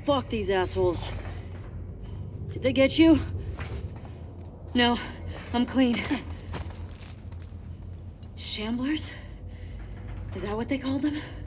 Fuck these assholes. Did they get you? No, I'm clean. Shamblers? Is that what they call them?